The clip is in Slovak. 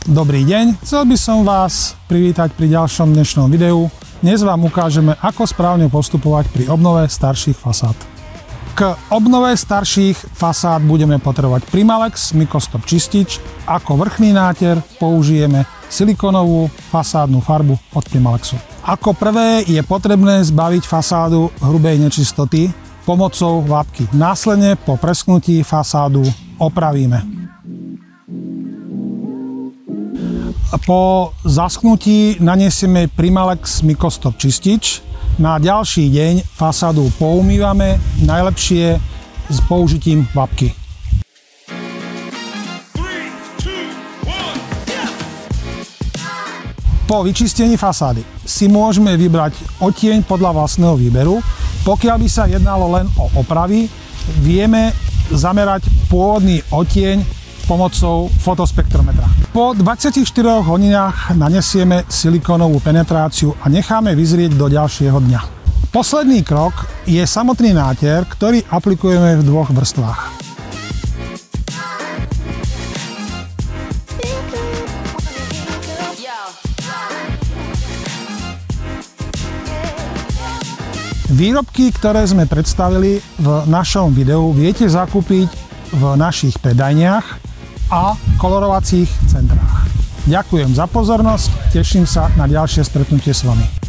Dobrý deň, chcel by som vás privítať pri ďalšom dnešnom videu. Dnes vám ukážeme, ako správne postupovať pri obnove starších fasád. K obnove starších fasád budeme potrebovať Primalex Micostop čistič. Ako vrchný náter použijeme silikónovú fasádnu farbu od Primalexu. Ako prvé je potrebné zbaviť fasádu hrubej nečistoty pomocou vápky. Následne po presknutí fasádu opravíme. Po zaschnutí naniesieme Primalex Micostop čistič. Na ďalší deň fasádu poumývame, najlepšie s použitím vápky. Po vyčistení fasády si môžeme vybrať odtieň podľa vlastného výberu. Pokiaľ by sa jednalo len o opravy, vieme zamerať pôvodný odtieň pomocou fotospektrometra. Po 24 hodinách nanesieme silikónovú penetráciu a necháme vyzrieť do ďalšieho dňa. Posledný krok je samotný náter, ktorý aplikujeme v dvoch vrstvách. Výrobky, ktoré sme predstavili v našom videu, viete zakúpiť v našich predajniach a kolorovacích centrách. Ďakujem za pozornosť, teším sa na ďalšie stretnutie s vami.